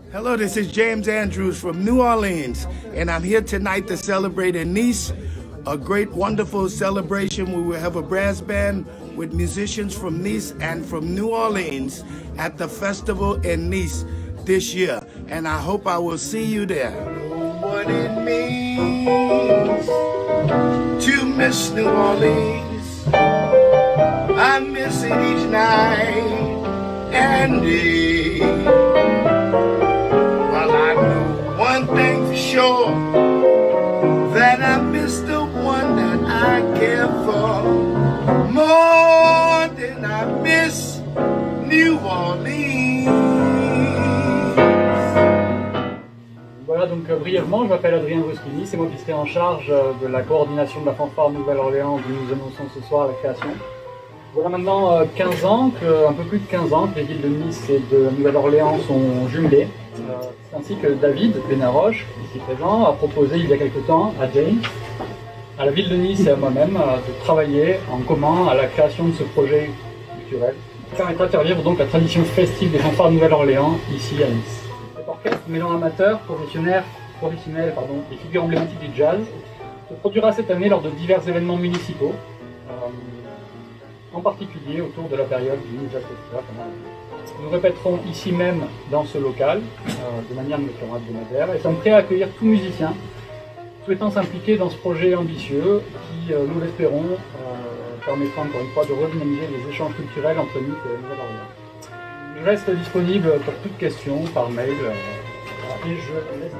Hello, this is James Andrews from New Orleans, and I'm here tonight to celebrate in Nice, a great, wonderful celebration where we have a brass band with musicians from Nice and from New Orleans at the festival in Nice this year, and I hope I will see you there. What it means to miss New Orleans, I miss it each night and day. Well, I know one thing for sure, that I miss the one that I care for more than I miss New Orleans. Voilà, donc brièvement, je m'appelle Adrien Bruschini, c'est moi qui serai en charge de la coordination de la fanfare Nouvelle-Orléans dont nous annonçons ce soir la création. Voilà maintenant 15 ans, un peu plus de 15 ans que les villes de Nice et de Nouvelle-Orléans sont jumelées. C'est ainsi que David Benaroche, ici présent, a proposé il y a quelque temps à James, à la ville de Nice et à moi-même de travailler en commun à la création de ce projet culturel qui permettra de faire vivre donc la tradition festive des fanfares de Nouvelle-Orléans ici à Nice. Cet orchestre mêlant amateurs, professionnels et figures emblématiques du jazz se produira cette année lors de divers événements municipaux, en particulier autour de la période du Jazz Festival. Nous répéterons ici même dans ce local, de manière hebdomadaire, et sommes prêts à accueillir tout musicien souhaitant s'impliquer dans ce projet ambitieux qui, nous l'espérons, permettra encore une fois de redynamiser les échanges culturels entre Nice et Nouvelle-Orléans. Je reste disponible pour toute question par mail et je laisse.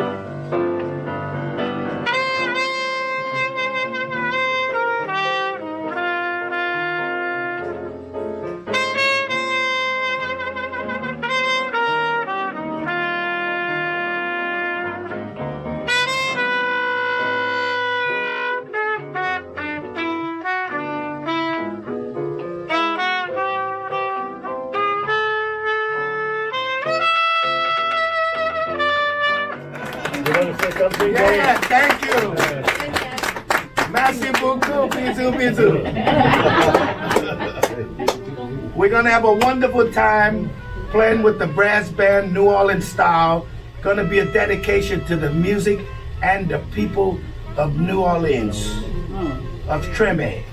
Yeah, thank you. Merci beaucoup, bisous, bisous. We're gonna have a wonderful time playing with the brass band, New Orleans style. Gonna be a dedication to the music and the people of New Orleans, of Treme.